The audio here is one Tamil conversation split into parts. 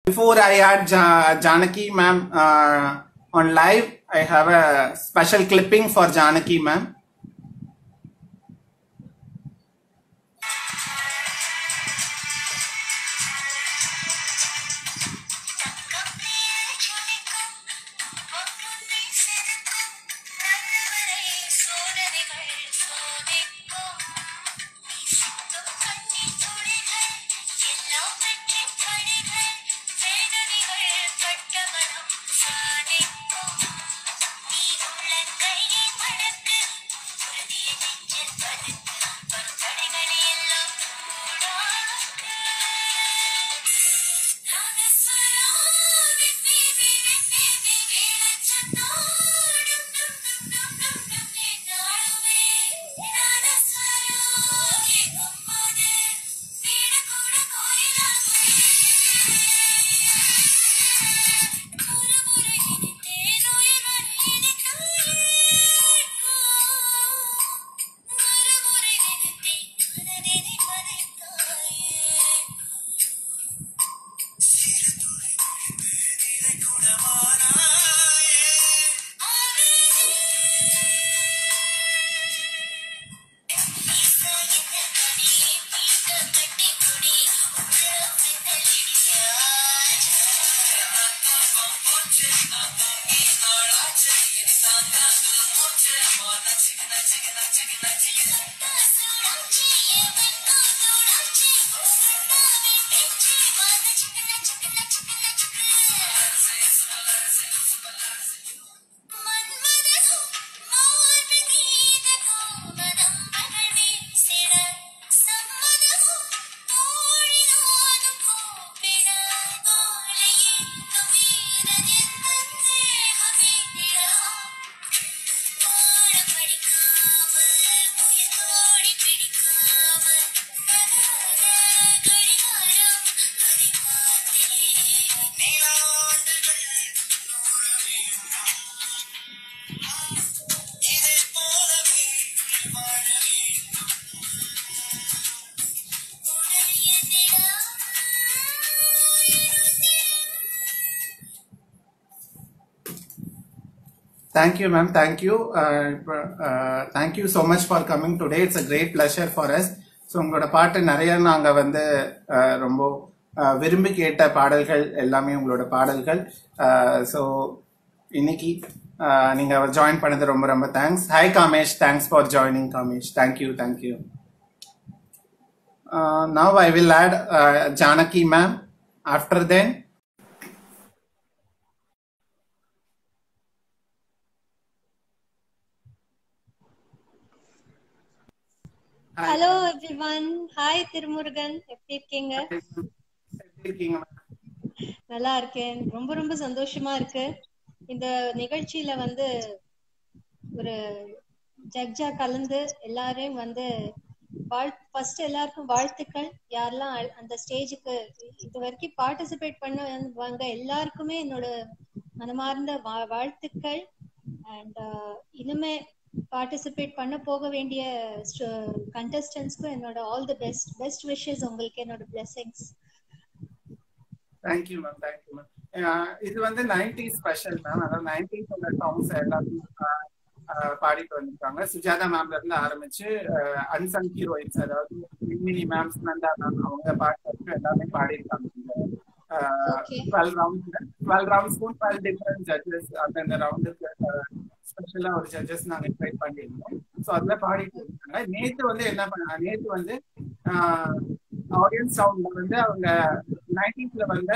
Before I add Janaki ma'am on live, I have a special clipping for Janaki ma'am. Thank you, ma'am. Thank you. Thank you so much for coming today. It's a great pleasure for us. So உங்களோட பாட்டு நிறைய நாங்கள் வந்து ரொம்ப விரும்பி கேட்ட பாடல்கள் எல்லாமே உங்களோட பாடல்கள். ஸோ இன்னைக்கு நீங்கள் ஜாயின் பண்ணது ரொம்ப ரொம்ப thanks. Hi Kamesh, thanks for joining Kamesh. Thank you thank you. Now I will add Janaki ma'am. After then, Hello everyone. Hi Tirumurugan. எப்படி இருக்கீங்க? நல்லா இருக்கேன். ரொம்ப ரொம்ப சந்தோஷமா இருக்கு. இந்த நிகழ்ச்சியில வந்து ஒரு ஜட்ஜா கலந்து எல்லாரையும் வந்து ஃபர்ஸ்ட் எல்லாருக்கும் வாழ்த்துக்கள். யாரெல்லாம் அந்த ஸ்டேஜுக்கு இது வரைக்கும் பார்ட்டிசிபேட் பண்ணுவாங்க எல்லாருக்குமே என்னோட மனமார்ந்த வாழ்த்துக்கள். அண்ட் இனிமே பார்ட்டிசிபேட் பண்ண போக வேண்டிய கண்டஸ்டன்ட்ஸ்க்கும் என்னோட ஆல் தி பெஸ்ட் விஷஸ். உங்களுக்கு என்னோட blessings. Thank you ma'am. Thank you ma'am. இது வந்து 90s ஸ்பெஷல் மேம். அதாவது 90s சாங்ஸ் எல்லாத்தையும் பாடிட்டு வந்திருக்காங்க. சுஜாதா மேம்ல இருந்து ஆரம்பிச்சு அன்சங் ஹீரோயின்ஸ், அதாவது மினி மேம், நந்தா மேம், அவங்க பாட்டு எல்லாமே பாடியிருக்காங்க. 12 ரவுண்ட்ஸ்க்கும் 12 டிஃபரெண்ட் ஜட்ஜஸ் அந்த ரவுண்டுக்கு ஸ்பெஷலா ஒரு ஜட்ஜஸ் நாங்க இன்வைட் பண்ணியிருந்தோம். ஸோ அதுல பாடிட்டு இருக்காங்க. நேத்து வந்து என்ன பண்ணாங்க, நேத்து வந்து ஆடியன்ஸ் சவுண்ட்ல வந்து அவங்க 90ஸ்ல வந்து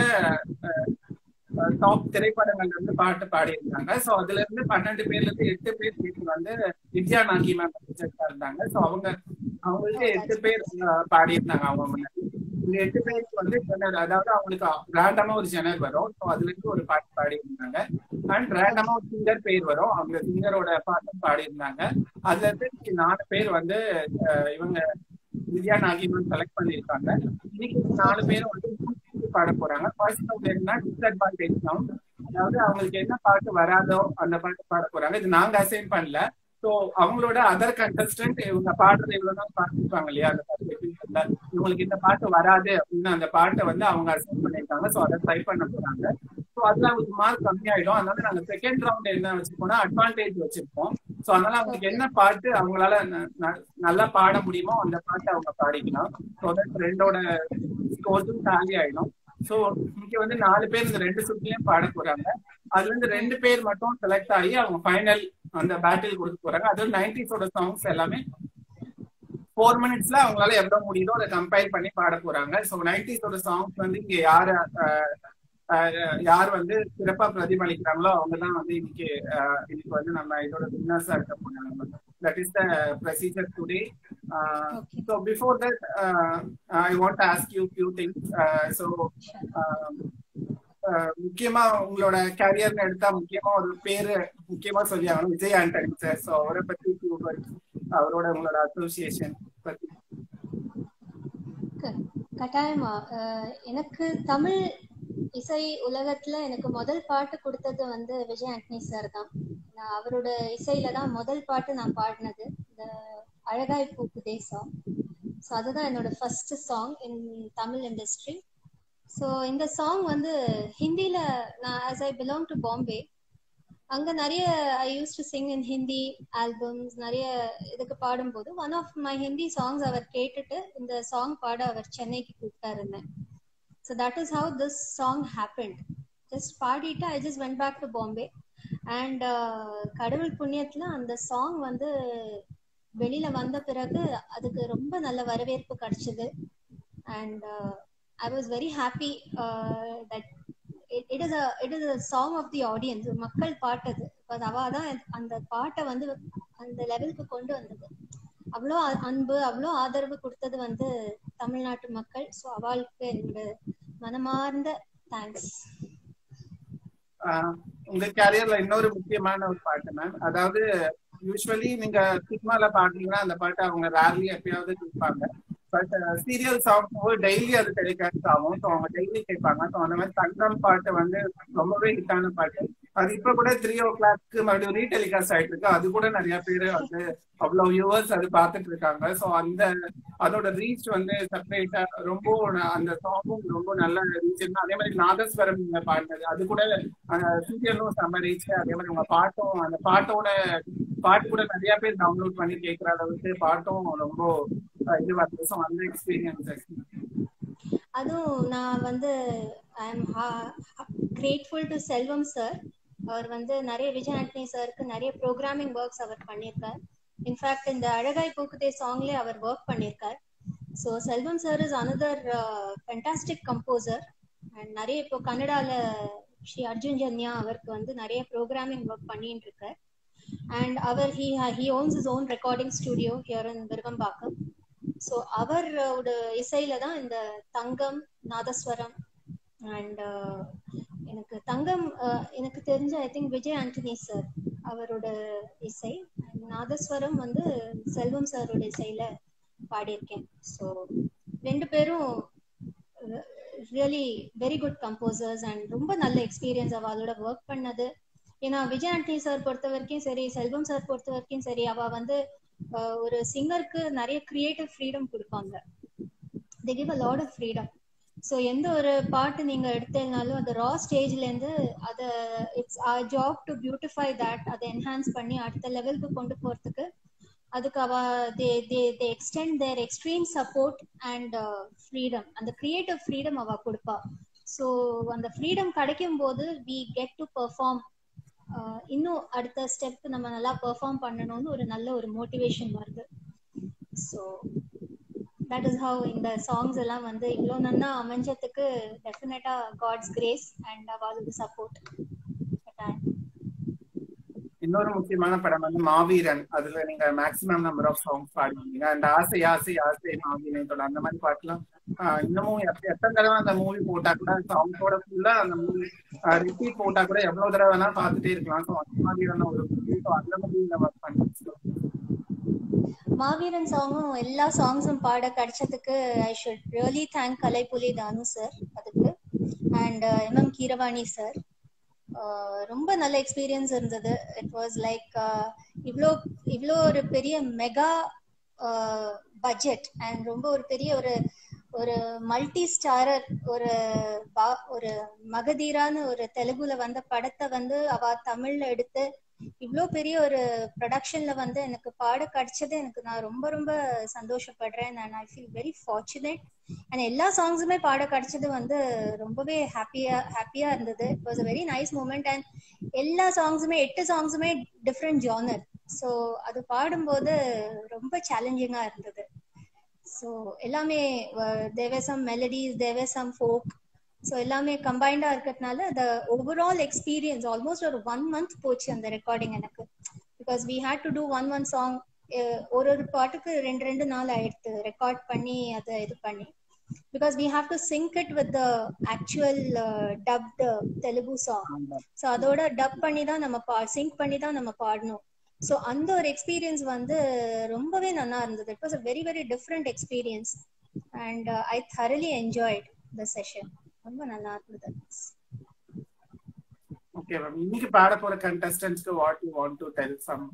டாப் திரைப்படங்கள்ல இருந்து பாட்டு பாடியிருந்தாங்க. ஸோ அதுல இருந்து 12 பேர்ல இருந்து 8 பேர் வந்து வித்யா நாகி மேம் ஜட்ஜா இருந்தாங்க. ஸோ அவங்களுக்கு 8 பேர் பாடியிருந்தாங்க. அவங்க முன்னாடி இந்த 8 பேருக்கு வந்து ஜெனர், அதாவது அவங்களுக்கு ரேண்டமா ஒரு ஜெனர் வரும். ஸோ அதுல இருந்து ஒரு பாட்டு பாடி இருந்தாங்க. அண்ட் ரேண்டமா ஒரு சிங்கர் பேர் வரும், அவங்க சிங்கரோட பாட்டும் பாடி இருந்தாங்க. அதுல இருந்து 4 பேர் வந்து இவங்க வித்யா நாகி மேம் செலக்ட் பண்ணியிருக்காங்க. இன்னைக்கு 4 பேரும் வந்து பாட போறாங்க. ஃபர்ஸ்ட் பேருனா டிஸ்அட்வான்டேஜ் சவுண்ட், அதாவது அவங்களுக்கு என்ன பாட்டு வராதோ அந்த பாட்டு பாட போறாங்க. இது நாங்க அசைன் பண்ணல. ஸோ அவங்களோட அதர் கண்டஸ்டன்ட் இவங்க பாடுறது இவ்வளவுதான் பார்த்துருப்பாங்க இல்லையா, அந்த பாட்டு இருக்குல்ல, இவங்களுக்கு இந்த பாட்டு வராது அப்படின்னு அந்த பாட்டை வந்து அவங்க அசைன் பண்ணியிருக்காங்க. ஸோ அதை ட்ரை பண்ண போறாங்க. ஸோ அதுல அவங்களுக்கு மார்க் கம்மியாயிடும். அதனால நாங்க செகண்ட் ரவுண்ட் என்ன வச்சிருக்கோம்னா அட்வான்டேஜ் வச்சிருப்போம். ஸோ அதனால அவங்களுக்கு என்ன பாட்டு அவங்களால நல்லா பாட முடியுமோ அந்த பாட்டை அவங்க பாடிக்கலாம். ஸோ தட் ரெண்டோட ஸ்கோர்ஸும் டேலி ஆயிடும். ஸோ இங்க வந்து 4 பேர் இந்த 2 சுற்றுலயும் பாட போறாங்க. அதுல இருந்து 2 பேர் மட்டும் செலக்ட் ஆகி அவங்க ஃபைனல் அந்த பேட்டில் கொடுக்க போறாங்க. அது 90s சாங்ஸ் எல்லாமே 4 மினிட்ஸ்ல அவங்களால எவ்வளவு முடியுதோ அதை கம்பைல் பண்ணி பாட போறாங்க. ஸோ 90s சாங்ஸ் வந்து இங்க யார் வந்து சிறப்பா பிரதிபலிக்கிறாங்களோ அவங்கதான் வந்து இன்னைக்கு வந்து நம்ம இதோட வின்னர்ஸா இருக்க போறாங்க. That is the procedure today. So before that, I want to ask you few things. முக்கியமா உங்களோட கேரியர்னு எடுத்தா முக்கியமா ஒரு பேரு முக்கியமா சொல்லி ஆகணும், விஜய் ஆண்டனி சார். ஸோ அவரை பத்தி அவரோட உங்களோட அசோசியேஷன் பத்தி. கட்டாயமா. எனக்கு தமிழ் இசை உலகத்துல எனக்கு முதல் பாட்டு கொடுத்தது வந்து விஜய் ஆண்டனி சார் தான். நான் அவரோட இசையில தான் முதல் பாட்டு நான் பாடினது, இந்த அழகாய் பூக்குதே சாங். ஸோ அதுதான் என்னோட first song in Tamil industry. So இந்த சாங் வந்து ஹிந்தியில நான் as I belong to Bombay, அங்க நிறைய I use to sing in Hindi albums நிறைய இதுக்கு பாடும்போது one of my Hindi songs அவர் கேட்டுட்டு இந்த சாங் பாட அவர் சென்னைக்கு கூப்பிட்டாருங்க. So that is how this song happened. Just பாடிட்டு I just went back to Bombay. And கடவுள் புண்ணியத்துல அந்த சாங் வந்து வெளியில வந்த பிறகு அதுக்கு ரொம்ப நல்ல வரவேற்பு கிடைச்சது. And I was very happy that it is a song of the audience. மக்கள் பாட்டது அவாதான் அந்த பாட்டை வந்து அந்த லெவலுக்கு கொண்டு வந்தது. அவ்வளோ அன்பு அவ்வளோ ஆதரவு கொடுத்தது வந்து தமிழ்நாட்டு மக்கள். ஸோ அவளுக்கு என்னோட மனமார்ந்த தேங்க்ஸ். உங்க கேரியர்ல இன்னொரு முக்கியமான ஒரு பாட்டு மேம், அதாவது யூஸ்வலி நீங்க சினிமால பாடுறீங்கன்னா அந்த பாட்டை அவங்க ரேர்லி எப்பயாவது கேட்பாங்க. பட் சீரியல் சாங்ஸ் டெய்லி அது டெலிகாஸ்ட் ஆகும். ஸோ அவங்க டெய்லி கேட்பாங்க. ஸோ அந்த மாதிரி தங்கம் பாட்டு வந்து ரொம்பவே ஹிட்டான பாட்டு. அது இப்ப கூட 3 o'clock மறுபடியும் ரீடெலிகாஸ்ட் ஆயிட்டு இருக்கு. அது கூட நிறைய பேர் வந்து அவ்வளவு வியூவர்ஸ் அது பார்த்துட்டு இருக்காங்க. ஸோ அதோட ரீச் வந்து செப்பரேட்டா ரொம்ப அந்த சாங்கும் ரொம்ப நல்ல ரீச். அதே மாதிரி நாதஸ்வரம் நீங்க பாடினது அது கூட சீரியலும் செம்ம ரீச். அதே மாதிரி உங்க பாட்டும் அந்த பாட்டு கூட நிறைய பேர் டவுன்லோட் பண்ணி கேட்கிற அளவுக்கு பாட்டும் ரொம்ப இதுவா இருக்கு. ஸோ அந்த எக்ஸ்பீரியன்ஸ் அதுவும் நான் வந்து I am grateful to Selvam sir. அவர் வந்து நிறைய விஜய் ஆண்டனி சாருக்கு நிறைய ப்ரோக்ராமிங் ஒர்க்ஸ் அவர் பண்ணியிருக்கார். இன்ஃபேக்ட் இந்த அழகாய் பூக்குதே சாங்லேயே அவர் ஒர்க் பண்ணியிருக்கார். So Selvam sir is another fantastic composer. And நிறைய இப்போ கன்னடால ஸ்ரீ அர்ஜுன் ஜன்யா அவருக்கு வந்து நிறைய ப்ரோக்ராமிங் ஒர்க் பண்ணிட்டு இருக்கார். அண்ட் அவர் he owns his own recording studio here in Virugambakkam. So அவரோட இசையில தான் இந்த தங்கம் நாதஸ்வரம் அண்ட் எனக்கு தங்கம் எனக்கு தெரிஞ்ச I think Vijay Antony sir அவரோட இசை, நாதஸ்வரம் வந்து செல்வம் சாரோட இசையில பாடியிருக்கேன். ஸோ 2 பேரும் really very good composers and ரொம்ப நல்ல எக்ஸ்பீரியன்ஸ் அவளோட ஒர்க் பண்ணது. ஏன்னா விஜய் ஆண்டனி சார் பொறுத்த வரைக்கும் சரி, செல்வம் சார் பொறுத்த வரைக்கும் சரி, அவ வந்து ஒரு சிங்கருக்கு நிறைய கிரியேட்டிவ் ஃப்ரீடம் கொடுப்பாங்க. they give a lot of freedom. So எந்த ஒரு பாட்டு நீங்க எடுத்தேனாலும் அது ரா ஸ்டேஜ்ல இருந்து அதை it's our job to beautify that, அதை என்ஹான்ஸ் பண்ணி அடுத்த லெவலுக்கு கொண்டு போறதுக்கு அதுக்கு அவ they extend their extreme support and freedom, அந்த கிரியேட்டிவ் ஃப்ரீடம் அவ கொடுப்பா. ஸோ அந்த ஃப்ரீடம் கிடைக்கும் போது we get to perform. இன்னும் அடுத்த ஸ்டெப் நம்ம நல்லா பெர்ஃபார்ம் பண்ணணும்னு ஒரு நல்ல ஒரு மோட்டிவேஷன் வருது. ஸோ தட் இஸ் ஹவ் இந்த சாங்ஸ் எல்லாம் வந்து இவ்வளோ நல்லா அமைஞ்சதுக்கு டெஃபினட்டா காட்ஸ் கிரேஸ் அண்ட் அவளோட சப்போர்ட். இன்னொரு முக்கியமான படம் வந்து மாவீரன். அதுல நீங்க மேக்ஸிமம் நம்பர் ஆஃப் சாங்ஸ் பாடுவீங்க. அந்த ஆசை ஆசை ஆசை மாவீரனோட அந்த மாதிரி பாட்டுலாம் இன்னமும் எத்தனை தடவை அந்த மூவி போட்டா கூட சாங்ஸோட ஃபுல்லா அந்த மூவி ரிப்பீட் போட்டா கூட எவ்வளவு தடவை வேணா பார்த்துட்டே இருக்கலாம். ஸோ அந்த மாதிரியான ஒரு மூவி. ஸோ அந்த மூவியில ஒர்க் பண்ணி மாவீரன் சாங்கும் எல்லா சாங்ஸும் பாட கிடைச்சதுக்கு I should really thank Kalaipuli Thanu sir அதுக்கு, அண்ட் MM கீரவாணி சார். ரொம்ப நல்ல எக்ஸ்பீரியன்ஸ் இருந்தது. இட் வாஸ் லைக் இவ்வளோ ஒரு பெரிய மெகா பட்ஜெட் அண்ட் ரொம்ப ஒரு பெரிய ஒரு ஒரு மல்டி ஸ்டாரர் ஒரு ஒரு மகதீரான ஒரு தெலுங்குல வந்த படத்தை வந்து அவ தமிழ்ல எடுத்து இவ்வளோ பெரிய ஒரு ப்ரொடக்ஷன்ல வந்து எனக்கு பாட கிடைச்சது எனக்கு நான் ரொம்ப ரொம்ப சந்தோஷப்படுறேன் and I feel very fortunate and எல்லா சாங்ஸுமே பாட கிடைச்சது வந்து ரொம்பவே ஹாப்பியா இருந்தது. It was a very nice moment and எல்லா சாங்ஸுமே 8 சாங்ஸுமே டிஃப்ரெண்ட் ஜானர். ஸோ அது பாடும்போது ரொம்ப சேலஞ்சிங்கா இருந்தது. ஸோ எல்லாமே there're some melodies there're some folk so எல்லாமே கம்பைண்டா இருக்கிறதுனால த ஓவரால் எக்ஸ்பீரியன்ஸ் ஆல்மோஸ்ட் ஒரு 1 month போச்சு அந்த ரெக்கார்டிங் எனக்கு. Because we had to do one song ஒரு பாட்டுக்கு 2 நாள் ஆயிடுத்து ரெக்கார்ட் பண்ணி அதை இது பண்ணி. Because we have to sync it with the actual dubbed Telugu song. So அதோட டப் பண்ணி தான் நம்ம சிங்க் பண்ணி தான் நம்ம பாடணும். ஸோ அந்த ஒரு எக்ஸ்பீரியன்ஸ் வந்து ரொம்பவே நல்லா இருந்தது. It was a very very different experience and I thoroughly enjoyed the session. ரொம்ப நல்லா இருந்தது. ஓகே மேம், இன்னைக்கு பாட போற கண்டஸ்டன்ட்ஸ்க்கு what you want to tell some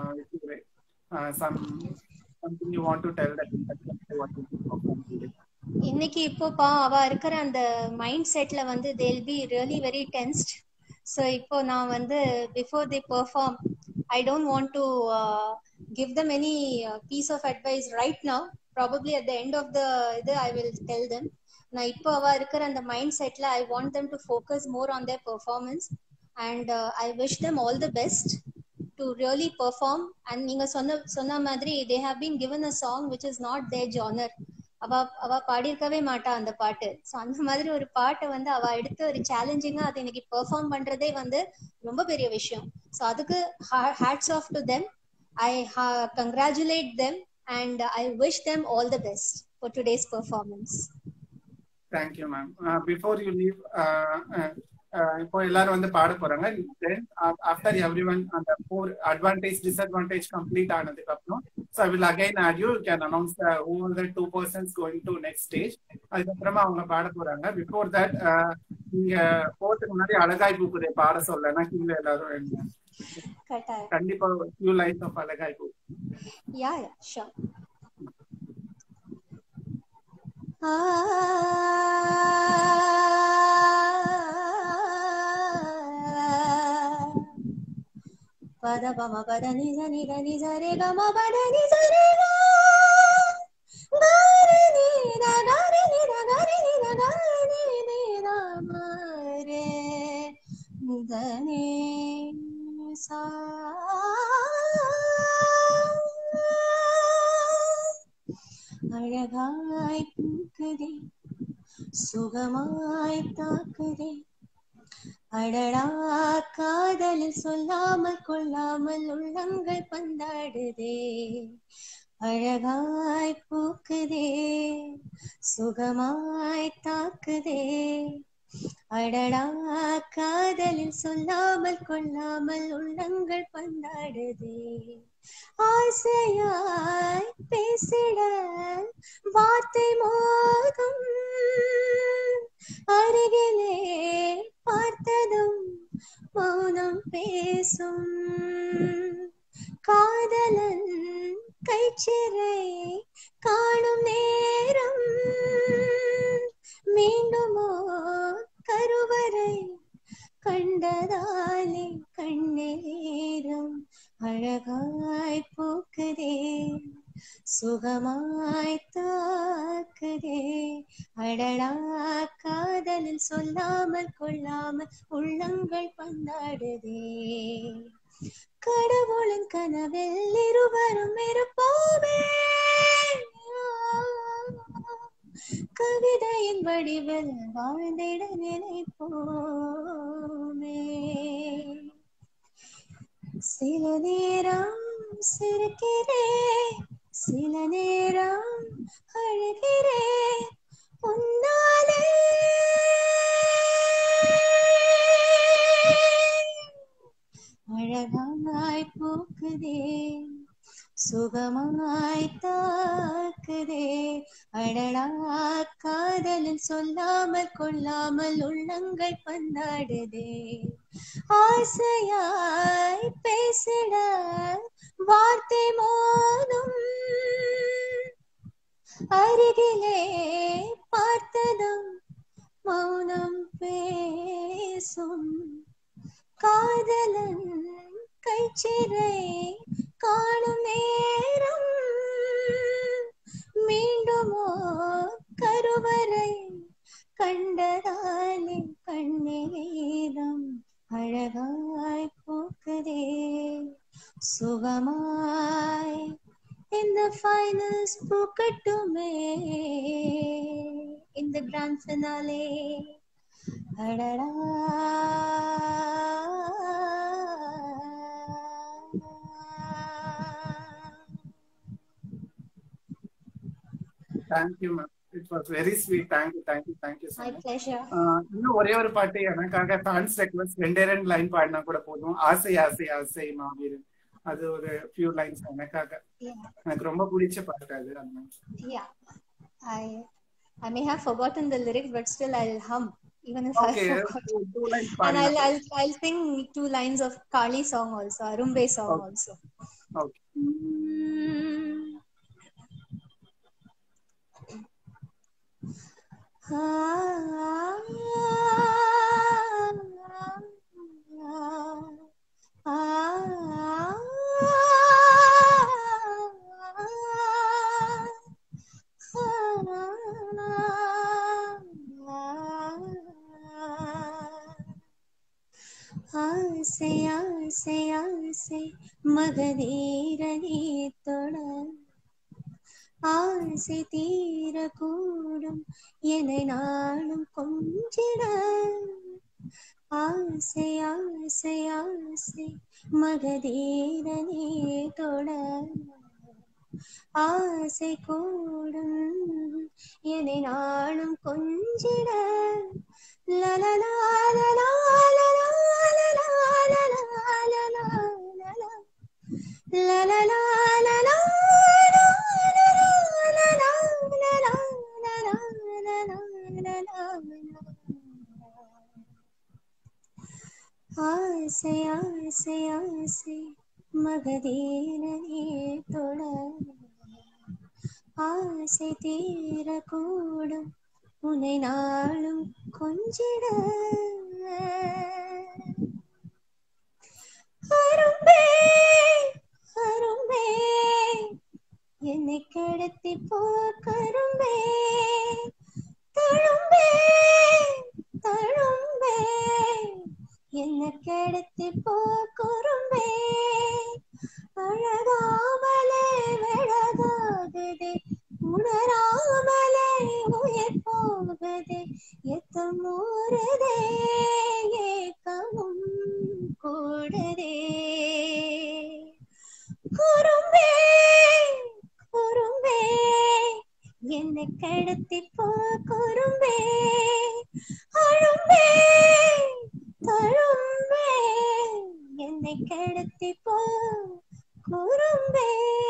something you want to tell the contestants what you perform today. இன்னைக்கு இப்போப்பா அவ இருக்கிற அந்த மைண்ட் செட்ல வந்து they'll be really very tensed. So இப்போ நான் வந்து before they perform I don't want to give them any piece of advice right now. Probably at the end of the I will tell them. நான் இப்போ அவ இருக்கிற அந்த மைண்ட் செட்ல I want them to focus more on their performance and I wish them all the best to really perform. And நீங்க சொன்ன மாதிரி they have been given a song which is not their genre. அவ பாடியிருக்கவே மாட்டா அந்த பாட்டு. ஸோ அந்த மாதிரி ஒரு பாட்டை வந்து அவ எடுத்து ஒரு சேலஞ்சிங்கா அதை இன்னைக்கு பெர்ஃபார்ம் பண்றதே வந்து ரொம்ப பெரிய விஷயம். ஸோ அதுக்கு hats off to them. I congratulate them and I wish them all the best for today's performance. Thank you ma'am. Before you leave, இப்போ எல்லாரும் வந்து பாட போறாங்க. ஆஃப்டர் எவ்ரிவன் அந்த 4 அட்வான்டேஜ் டிஸ்அட்வான்டேஜ் கம்ப்ளீட் ஆனதுக்கு அப்புறம் so I will again add you can announce who are the 2 persons going to next stage. அதுக்கப்புறமா அவங்க பாட போறாங்க. பிஃபோர் தட் நீங்க போறதுக்கு முன்னாடி அழகாய் பூக்குதே பாட சொல்லனா கீழே எல்லாரும் கண்டிப்பா few lines of அழகாய் பூ. Yeah, sure. Pada pama pada ni za re ga ma pada ni za re ga ga re ni da ga re ni da ga re ni da ga re ni da ma re da ni sa அழகாய் பூக்குதே சுகமாய் தாக்குதே அடடா காதலில் சொல்லாமல் கொள்ளாமல் உள்ளங்கள் பந்தாடுதே அழகாய் பூக்குதே சுகமாய் தாக்குதே அடடா காதலில் சொல்லாமல் கொள்ளாமல் உள்ளங்கள் பந்தாடுதே ஆசையாய் பேசிட வார்த்தை மோதும் அருகிலே பார்த்ததும் மௌனம் பேசும் காதலன் கைச்சிறை காணும் நேரம் மீண்டுமோ கருவறை கண்டதாலே கண்ணீரம் அழகாய் பூக்குதே சுகமாய் தாக்குதே அடடா காதலில் சொல்லாமல் கொள்ளாமல் உள்ளங்கள் பந்தாடுதே கடவுளின் கனவில் இருவரும் இருப்போமே கவிதையின் வடிவில் வாழ்ந்திட நினைப்போமே சில நேரம் சிரிக்கிறேன் சில நேரம் அழுகிறேன் உன்னாலே அழகாய் பூக்குதே சுகமாய் தாக்குதே அடடா காதலில் சொல்லாமல் கொள்ளாமல் உள்ளங்கள் பந்தாடுதே ஆசையாய் பேசிட வார்த்தை மோதும் அருகிலே பார்த்ததும் மௌனம் பேசும் காதலன் கைச்சிறை காணும் நேரம் மீண்டுமோ கருவறை கண்டதாலே கண்ணீரம் அழகாய் போக்குதே சுகமாய் இந்த finals பூக்கட்டுமே இந்த grand finale அடடா Thank you, ma'am. It was very sweet. Thank you so my much. pleasure. இன்னும் ஒரே ஒரு பாட்டு எனக்காக ஃபேன்ஸ் ரெக்வெஸ்ட் 2 லைன் பாடினா கூட போதும். ஆசை ஆசை ஆசை மாவீரன், அது ஒரு few lines எனக்காக. எனக்கு ரொம்ப பிடிச்ச பாட்டு அது. Yeah, I may have forgotten the lyrics, but still I'll hum even if I forgot. 2 lines and I'll sing 2 lines of Kali song also, Arumbe song also. Okay. ஆசை ஆசை ஆசை மகதீரனே தொட ஆசை தீரக்கூடும் என்னை நாளும் கொஞ்சிட ஆசை ஆசை ஆசை மகதீரனே தொட ஆசை கூடும் என்னை நாளும் கொஞ்சிட லலலா லலா லலா லலா லலா லலா லலா ஆசை ஆசை ஆசை மகதீரனே தொட ஆசை தீரக்கூடும் உன்னை நாளும் கொஞ்சிட அரும்பே அரும்பே என்னை கடத்தி போ கரும்பே தழும்பே தழும்பே என்னை கடத்தி போ குறும்பே அழகாமலே வெழகாகுதே உணராமலே உயிர் போகுதே எத்தம் ஊறுதே ஏக்கமும் கூடுதே குறும்பே குறும்பே என்னை கடத்தி போ குறும்பே அழும்பே தழும்பே என்னை கடத்தி போ குறும்பே.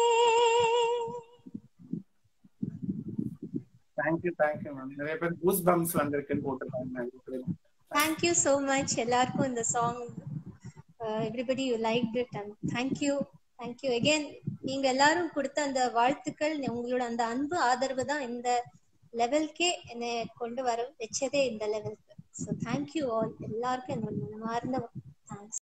Thank you ma'am. நிறைய பேர் கூஸ் பம்ப்ஸ் வந்திருக்குன்னு போட்டுருக்காங்க. Thank you so much எல்லாருக்கும் இந்த song everybody you liked it and thank you again. நீங்க எல்லாரும் கொடுத்த அந்த வாழ்த்துக்கள், உங்களோட அந்த அன்பு ஆதரவு தான் இந்த லெவல்க்கே என்னை கொண்டு வர வச்சதே இந்த லெவலுக்கு. ஸோ தேங்க்யூ ஆல் எல்லாருக்கும் என்னோட மனமார்ந்த தேங்க்ஸ்.